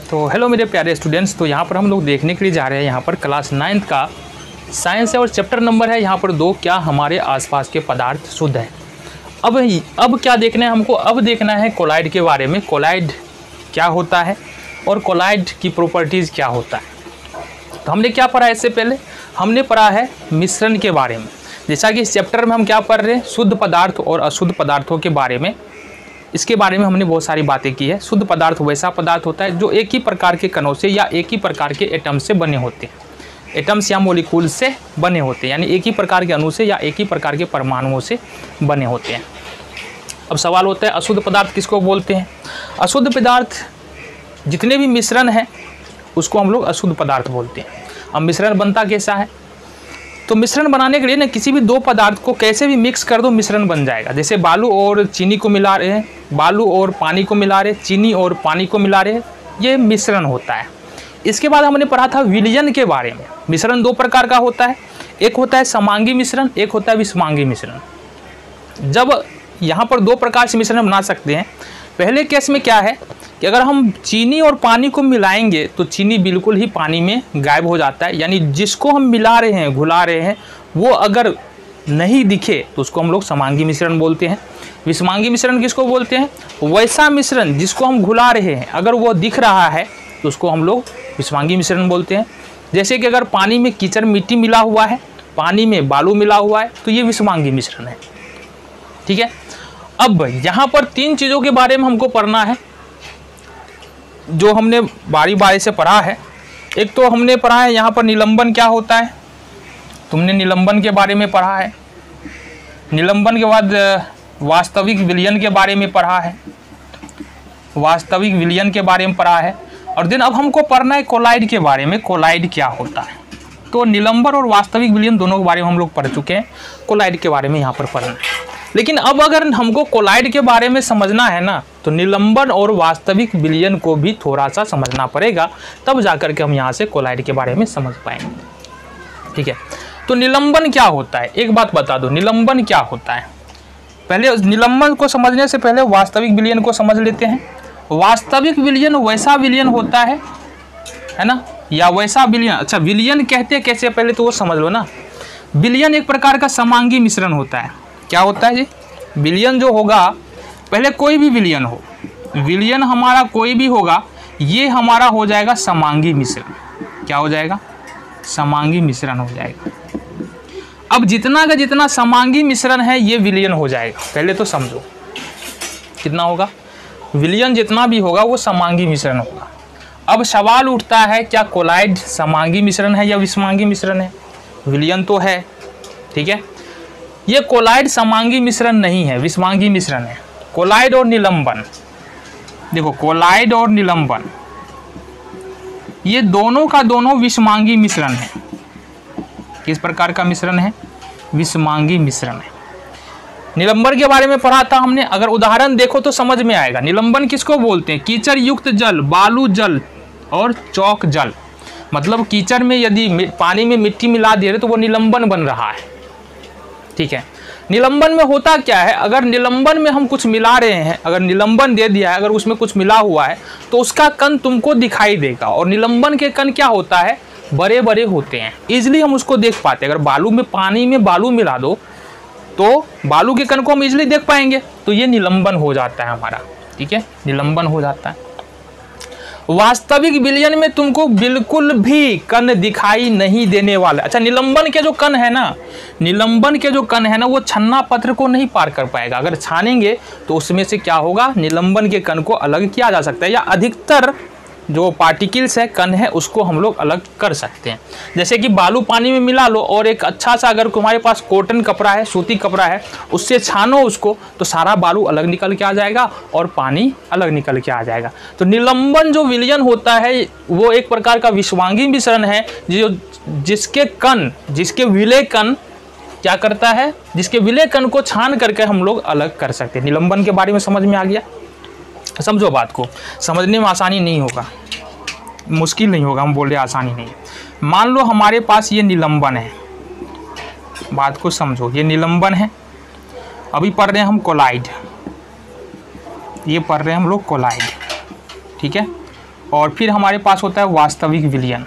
तो हेलो मेरे प्यारे स्टूडेंट्स, तो यहाँ पर हम लोग देखने के लिए जा रहे हैं यहाँ पर क्लास 9th का साइंस है और चैप्टर नंबर है यहाँ पर 2, क्या हमारे आसपास के पदार्थ शुद्ध हैं। अब क्या देखना है हमको? अब देखना है कोलाइड के बारे में। कोलाइड क्या होता है और कोलाइड की प्रॉपर्टीज़ क्या होता है। तो हमने क्या पढ़ा है इससे पहले? हमने पढ़ा है मिश्रण के बारे में। जैसा कि इस चैप्टर में हम क्या पढ़ रहे हैं, शुद्ध पदार्थ और अशुद्ध पदार्थों के बारे में। इसके बारे में हमने बहुत सारी बातें की है। शुद्ध पदार्थ वैसा पदार्थ होता है जो एक ही प्रकार के कणों से या एक ही प्रकार के एटम से बने होते हैं। एटम्स या मोलिक्यूल से बने होते हैं, यानी एक ही प्रकार के अणु से या एक ही प्रकार के परमाणुओं से बने होते हैं। अब सवाल होता है अशुद्ध पदार्थ किसको बोलते हैं? अशुद्ध पदार्थ जितने भी मिश्रण हैं उसको हम लोग अशुद्ध पदार्थ बोलते हैं। अब मिश्रण बनता कैसा है? तो मिश्रण बनाने के लिए ना किसी भी दो पदार्थ को कैसे भी मिक्स कर दो मिश्रण बन जाएगा। जैसे बालू और चीनी को मिला रहे हैं, बालू और पानी को मिला रहे, चीनी और पानी को मिला रहे, ये मिश्रण होता है। इसके बाद हमने पढ़ा था विलयन के बारे में। मिश्रण दो प्रकार का होता है, एक होता है समांगी मिश्रण, एक होता है विषमांगी मिश्रण। जब यहाँ पर दो प्रकार से मिश्रण बना सकते हैं। पहले केस में क्या है कि अगर हम चीनी और पानी को मिलाएंगे तो चीनी बिल्कुल ही पानी में गायब हो जाता है, यानी जिसको हम मिला रहे हैं, घुला रहे हैं, वो अगर नहीं दिखे तो उसको हम लोग समांगी मिश्रण बोलते हैं। विषमांगी मिश्रण किसको बोलते हैं? वैसा मिश्रण जिसको हम घुला रहे हैं अगर वो दिख रहा है तो उसको हम लोग विषमांगी मिश्रण बोलते हैं। जैसे कि अगर पानी में कीचड़ मिट्टी मिला हुआ है, पानी में बालू मिला हुआ है, तो ये विषमांगी मिश्रण है। ठीक है। अब यहाँ पर तीन चीज़ों के बारे में हमको पढ़ना है जो हमने बारी बारी से पढ़ा है। एक तो हमने पढ़ा है यहाँ पर निलंबन क्या होता है। तुमने निलंबन के बारे में पढ़ा है। निलंबन के बाद वास्तविक विलयन के बारे में पढ़ा है। वास्तविक विलयन के बारे में पढ़ा है। और दिन अब हमको पढ़ना है कोलाइड के बारे में। कोलाइड क्या होता है? तो निलंबन और वास्तविक विलयन दोनों के बारे में हम लोग पढ़ चुके हैं। कोलाइड के बारे में यहाँ पर पढ़ना है। लेकिन अब अगर हमको कोलाइड के बारे में समझना है ना, तो निलंबन और वास्तविक विलयन को भी थोड़ा सा समझना पड़ेगा, तब जाकर के हम यहाँ से कोलाइड के बारे में समझ पाएंगे। ठीक है। तो निलंबन क्या होता है, एक बात बता दो, निलंबन क्या होता है? पहले निलंबन को समझने से पहले वास्तविक विलयन को समझ लेते हैं। वास्तविक विलयन वैसा विलयन होता है ना, या वैसा विलयन। अच्छा, विलयन कहते कैसे, पहले तो वो समझ लो ना। विलयन एक प्रकार का समांगी मिश्रण होता है। क्या होता है जी? विलयन जो होगा, पहले कोई भी विलयन हो, विलयन हमारा कोई भी होगा, ये हमारा हो जाएगा समांगी मिश्रण। क्या हो जाएगा? समांगी मिश्रण हो जाएगा। अब जितना का जितना समांगी मिश्रण है ये विलयन हो जाएगा। पहले तो समझो कितना होगा, विलयन जितना भी होगा वो समांगी मिश्रण होगा। अब सवाल उठता है क्या कोलाइड समांगी मिश्रण है या विषमांगी मिश्रण है? विलयन तो है, ठीक है। ये कोलाइड समांगी मिश्रण नहीं है, विषमांगी मिश्रण है। कोलाइड और निलंबन, देखो कोलाइड और निलंबन ये दोनों का दोनों विषमांगी मिश्रण है। किस प्रकार का मिश्रण है? विषमांगी मिश्रण है। निलंबन के बारे में पढ़ा था हमने। अगर उदाहरण देखो तो समझ में आएगा। निलंबन किसको बोलते हैं? कीचड़ युक्त जल, बालू जल और चौक जल। मतलब कीचड़ में यदि पानी में मिट्टी मिला दे रहे तो वो निलंबन बन रहा है। ठीक है। निलंबन में होता क्या है, अगर निलंबन में हम कुछ मिला रहे हैं, अगर निलंबन दे दिया है, अगर उसमें कुछ मिला हुआ है तो उसका कण तुमको दिखाई देगा। और निलंबन के कण क्या होता है? बड़े बड़े होते हैं, इजिली हम उसको देख पाते हैं। अगर बालू में पानी में बालू मिला दो तो बालू के कण को हम इजिली देख पाएंगे, तो ये निलंबन हो जाता है हमारा। ठीक है, निलंबन हो जाता है। वास्तविक विलयन में तुमको बिल्कुल भी कण दिखाई नहीं देने वाला। अच्छा, निलंबन के जो कण है ना, निलंबन के जो कण है ना, वो छन्ना पत्र को नहीं पार कर पाएगा। अगर छानेंगे तो उसमें से क्या होगा, निलंबन के कण को अलग किया जा सकता है, या अधिकतर जो पार्टिकल्स है, कण है, उसको हम लोग अलग कर सकते हैं। जैसे कि बालू पानी में मिला लो और एक अच्छा सा अगर तुम्हारे पास कॉटन कपड़ा है, सूती कपड़ा है, उससे छानो उसको, तो सारा बालू अलग निकल के आ जाएगा और पानी अलग निकल के आ जाएगा। तो निलंबन जो विलयन होता है वो एक प्रकार का विषमांगी मिश्रण है, जिसके कण, जिसके विलय कण क्या करता है, जिसके विलय कण को छान करके हम लोग अलग कर सकते हैं। निलंबन के बारे में समझ में आ गया? समझो बात को, समझने में आसानी नहीं होगा, मुश्किल नहीं होगा, हम बोल रहे आसानी नहीं। मान लो हमारे पास ये निलंबन है, बात को समझो, ये निलंबन है। अभी पढ़ रहे हैं हम कोलाइड, ये पढ़ रहे हैं हम लोग कोलाइड। ठीक है। और फिर हमारे पास होता है वास्तविक विलयन।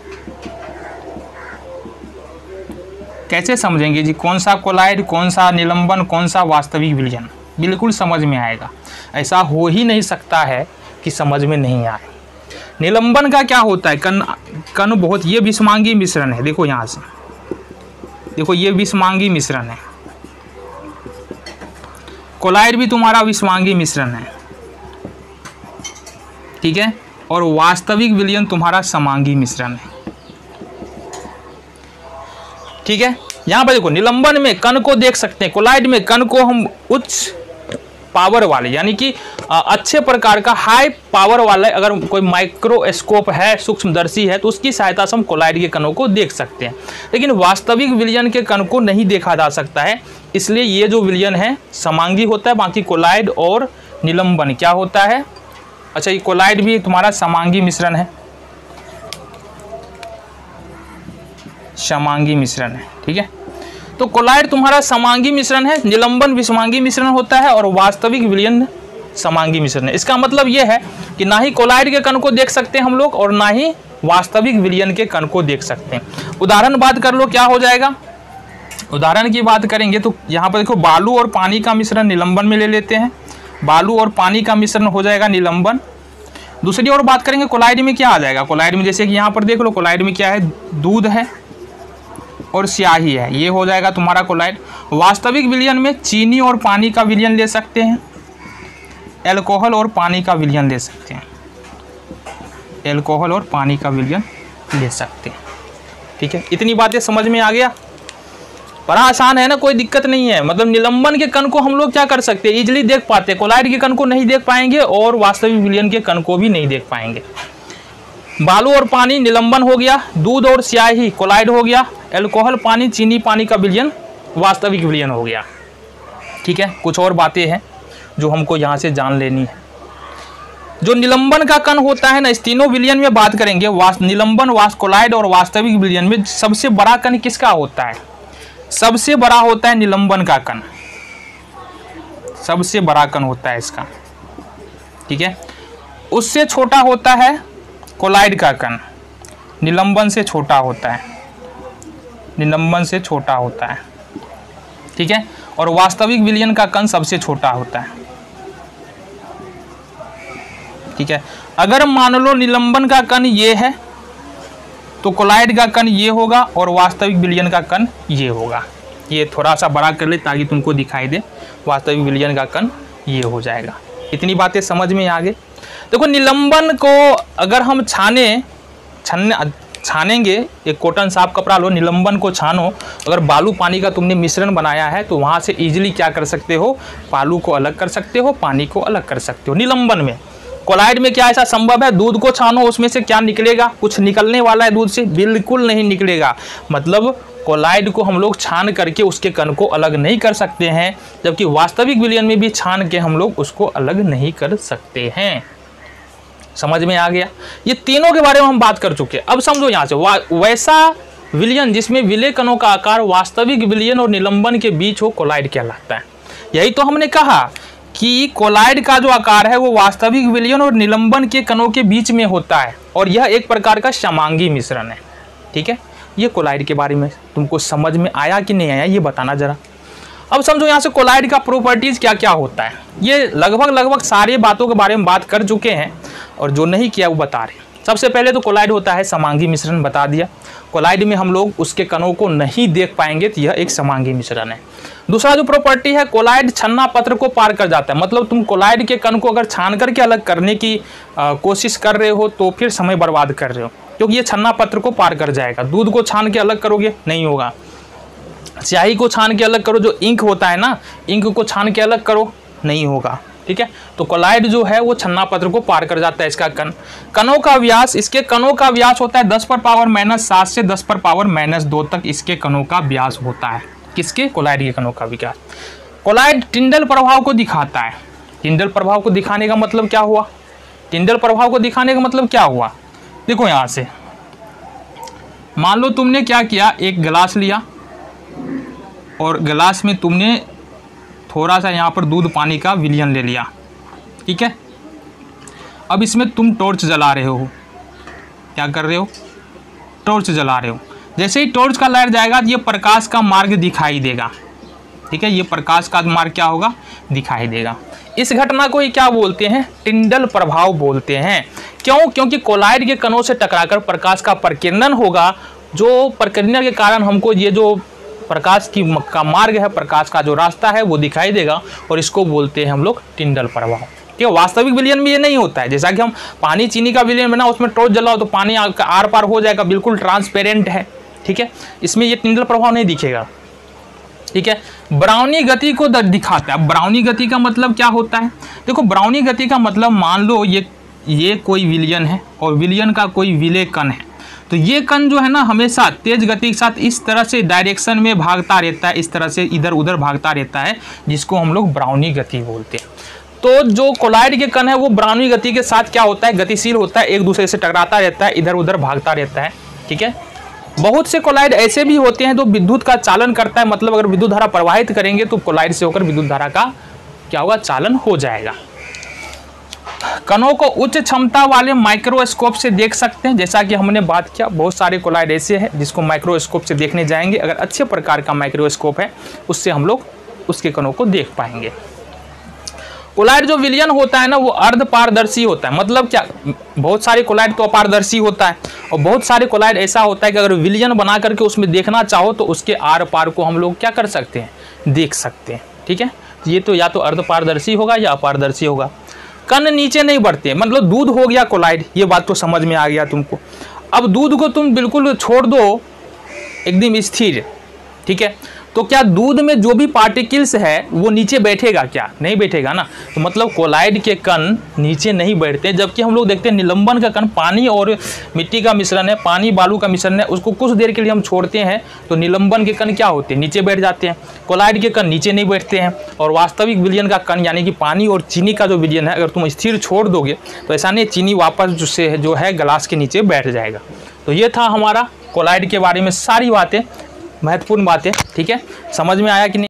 कैसे समझेंगे जी, कौन सा कोलाइड, कौन सा निलंबन, कौन सा वास्तविक विलयन? बिल्कुल समझ में आएगा। ऐसा हो ही नहीं सकता है कि समझ में नहीं आए। निलंबन का क्या होता है? कण बहुत, ये विषमांगी मिश्रण है। देखो यहाँ से, देखो ये विषमांगी मिश्रण है। कोलाइड भी तुम्हारा विषमांगी मिश्रण है, ठीक है। और वास्तविक विलयन तुम्हारा समांगी मिश्रण है, ठीक है। यहाँ पर देखो, निलंबन में कण को देख सकते हैं, कोलाइड में कण को हम उच्च पावर वाले, यानी कि अच्छे प्रकार का हाई पावर वाला, अगर कोई माइक्रोस्कोप है, सूक्ष्मदर्शी है, तो उसकी सहायता से हम कोलाइड के कणों को देख सकते हैं। लेकिन वास्तविक विलयन के कण को नहीं देखा जा सकता है, इसलिए ये जो विलयन है समांगी होता है। बाकी कोलाइड और निलंबन क्या होता है? अच्छा, ये कोलाइड भी तुम्हारा समांगी मिश्रण है, समांगी मिश्रण है, ठीक है। तो कोलाइड तुम्हारा समांगी मिश्रण है, निलंबन विषमांगी मिश्रण होता है और वास्तविक विलयन समांगी मिश्रण है। इसका मतलब यह है कि ना ही कोलाइड के कण को देख सकते हैं हम लोग और ना ही वास्तविक विलयन के कण को देख सकते हैं। उदाहरण बात कर लो, क्या हो जाएगा? उदाहरण की बात करेंगे तो यहाँ पर देखो, बालू और पानी का मिश्रण निलंबन में ले लेते हैं। बालू और पानी का मिश्रण हो जाएगा निलंबन। दूसरी ओर बात करेंगे कोलाइड में क्या आ जाएगा? कोलाइड में जैसे कि यहाँ पर देख लो, कोलाइड में क्या है? दूध है और स्याही है, ये हो जाएगा तुम्हारा कोलाइड। वास्तविक विलयन में चीनी और पानी का विलयन ले सकते हैं, एल्कोहल और पानी का विलयन ले सकते हैं, एल्कोहल और पानी का विलयन ले सकते हैं, ठीक है। इतनी बातें समझ में आ गया? बड़ा आसान है ना, कोई दिक्कत नहीं है। मतलब निलंबन के कण को हम लोग क्या कर सकते हैं? इजीली देख पाते हैं। कोलाइड के कण को नहीं देख पाएंगे और वास्तविक विलयन के कण को भी नहीं देख पाएंगे। बालू और पानी निलंबन हो गया, दूध और स्याही कोलाइड हो गया, एल्कोहल पानी, चीनी पानी का विलयन वास्तविक विलयन हो गया, ठीक है। कुछ और बातें हैं जो हमको यहाँ से जान लेनी है। जो निलंबन का कण होता है ना, इस तीनों विलयन में बात करेंगे, निलंबन, कोलाइड और वास्तविक विलयन में सबसे बड़ा कण किसका होता है? सबसे बड़ा होता है निलंबन का कण, सबसे बड़ा कण होता है इसका, ठीक है। उससे छोटा होता है कोलाइड का कण, निलंबन से छोटा होता है, निलंबन से छोटा होता है, ठीक है। और वास्तविक विलयन का कण सबसे छोटा होता है, ठीक है। अगर मान लो निलंबन का कण ये है तो कोलाइड का कण ये होगा और वास्तविक विलयन का कण ये होगा। ये थोड़ा सा बड़ा कर ले ताकि तुमको दिखाई दे, वास्तविक विलयन का कण ये हो जाएगा। इतनी बातें समझ में आ गई? देखो, निलंबन को अगर हम छानेंगे, एक कॉटन साफ कपड़ा लो, निलंबन को छानो। अगर बालू पानी का तुमने मिश्रण बनाया है तो वहाँ से इजीली क्या कर सकते हो? बालू को अलग कर सकते हो, पानी को अलग कर सकते हो निलंबन में। कोलाइड में क्या ऐसा संभव है? दूध को छानो, उसमें से क्या निकलेगा? कुछ निकलने वाला है दूध से? बिल्कुल नहीं निकलेगा। मतलब कोलाइड को हम लोग छान करके उसके कण को अलग नहीं कर सकते हैं, जबकि वास्तविक विलयन में भी छान के हम लोग उसको अलग नहीं कर सकते हैं। समझ में आ गया? ये तीनों के बारे में हम बात कर चुके हैं। अब समझो यहाँ से, वैसा विलयन जिसमें विलय कणों का आकार वास्तविक विलयन और निलंबन के बीच हो, कोलाइड कहलाता है। यही तो हमने कहा कि कोलाइड का जो आकार है वो वास्तविक विलयन और निलंबन के कणों के बीच में होता है और यह एक प्रकार का समांगी मिश्रण है, ठीक है। ये कोलाइड के बारे में तुमको समझ में आया कि नहीं आया, ये बताना जरा। अब समझो यहाँ से कोलाइड का प्रॉपर्टीज क्या क्या होता है। ये लगभग सारी बातों के बारे में बात कर चुके हैं और जो नहीं किया वो बता रहे हैं। सबसे पहले तो कोलाइड होता है समांगी मिश्रण, बता दिया। कोलाइड में हम लोग उसके कणों को नहीं देख पाएंगे तो यह एक समांगी मिश्रण है। दूसरा जो प्रॉपर्टी है, कोलाइड छन्ना पत्र को पार कर जाता है। मतलब तुम कोलाइड के कण को अगर छान करके अलग करने की कोशिश कर रहे हो तो फिर समय बर्बाद कर रहे हो, क्योंकि ये छन्ना पत्र को पार कर जाएगा। दूध को छान के अलग करोगे, नहीं होगा। स्याही को छान के अलग करो, जो इंक होता है ना, इंक को छान के अलग करो, नहीं होगा, ठीक है। तो कोलाइड जो है वो छन्ना पत्र को पार कर जाता है। इसका कणों का व्यास, इसके कणों का व्यास होता है 10⁻⁻7 से 10⁻⁻2 तक इसके कणों का व्यास होता है। किसके? कोलाइड के कणों का विकास। कोलाइड टिंडल प्रभाव को दिखाता है। टिंडल प्रभाव को दिखाने का मतलब क्या हुआ? टिंडल प्रभाव को दिखाने का मतलब क्या हुआ? देखो यहाँ से मान लो तुमने क्या किया, एक गिलास लिया और गिलास में तुमने थोड़ा सा यहाँ पर दूध पानी का विलयन ले लिया, ठीक है। अब इसमें तुम टॉर्च जला रहे हो, क्या कर रहे हो, टॉर्च जला रहे हो। जैसे ही टॉर्च का लाइट जाएगा ये प्रकाश का मार्ग दिखाई देगा, ठीक है, ये प्रकाश का मार्ग क्या होगा, दिखाई देगा। इस घटना को ही क्या बोलते हैं, टिंडल प्रभाव बोलते हैं। क्यों, क्योंकि कोलाइड के कणों से टकराकर प्रकाश का प्रकीर्णन होगा, जो प्रकीर्णन के कारण हमको ये जो प्रकाश का मार्ग है, प्रकाश का जो रास्ता है वो दिखाई देगा, और इसको बोलते हैं हम लोग टिंडल प्रभाव। ठीक है, वास्तविक विलयन में ये नहीं होता है। जैसा कि हम पानी चीनी का विलयन बना, उसमें टॉर्च जलाओ तो पानी आर पार हो जाएगा, बिल्कुल ट्रांसपेरेंट है। ठीक है, इसमें ये टिंडल प्रभाव नहीं दिखेगा। ठीक है, ब्राउनी गति को दिखाता है। ब्राउनी गति का मतलब क्या होता है, देखो ब्राउनी गति का मतलब मान लो ये कोई विलयन है और विलयन का कोई विलय कण है, तो ये कण जो है ना हमेशा तेज गति के साथ इस तरह से डायरेक्शन में भागता रहता है, इस तरह से इधर उधर भागता रहता है, जिसको हम लोग ब्राउनी गति बोलते हैं। तो जो कोलाइड के कण है वो ब्राउनी गति के साथ क्या होता है, गतिशील होता है, एक दूसरे से टकराता रहता है, इधर उधर भागता रहता है। ठीक है, बहुत से कोलाइड ऐसे भी होते हैं जो विद्युत का चालन करता है, मतलब अगर विद्युत धारा प्रवाहित करेंगे तो कोलाइड से होकर विद्युत धारा का क्या होगा, चालन हो जाएगा। कणों को उच्च क्षमता वाले माइक्रोस्कोप से देख सकते हैं, जैसा कि हमने बात किया, बहुत सारे कोलाइड ऐसे हैं जिसको माइक्रोस्कोप से देखने जाएंगे, अगर अच्छे प्रकार का माइक्रोस्कोप है उससे हम लोग उसके कणों को देख पाएंगे। कोलाइड जो विलयन होता है ना वो अर्ध पारदर्शी होता है, मतलब क्या, बहुत सारे कोलाइड तो अपारदर्शी होता है और बहुत सारे कोलाइड ऐसा होता है कि अगर विलयन बना करके उसमें देखना चाहो तो उसके आर पार को हम लोग क्या कर सकते हैं, देख सकते हैं। ठीक है, ये तो या तो अर्ध पारदर्शी होगा या अपारदर्शी होगा। कण नीचे नहीं बढ़ते, मतलब दूध हो गया कोलाइड, ये बात तो समझ में आ गया तुमको। अब दूध को तुम बिल्कुल छोड़ दो एकदम स्थिर, ठीक है, तो क्या दूध में जो भी पार्टिकल्स है वो नीचे बैठेगा, क्या नहीं बैठेगा ना। तो मतलब कोलाइड के कण नीचे नहीं बैठते, जबकि हम लोग देखते हैं निलंबन का कण पानी और मिट्टी का मिश्रण है, पानी बालू का मिश्रण है, उसको कुछ देर के लिए हम छोड़ते हैं तो निलंबन के कण क्या होते हैं, नीचे बैठ जाते हैं। कोलाइड के कण नीचे नहीं बैठते हैं। और वास्तविक विलयन का कण यानी कि पानी और चीनी का जो विलयन है, अगर तुम स्थिर छोड़ दोगे तो ऐसा नहीं, चीनी वापस जो है गिलास के नीचे बैठ जाएगा। तो ये था हमारा कोलाइड के बारे में सारी बातें, महत्वपूर्ण बातें। ठीक है, समझ में आया कि नहीं।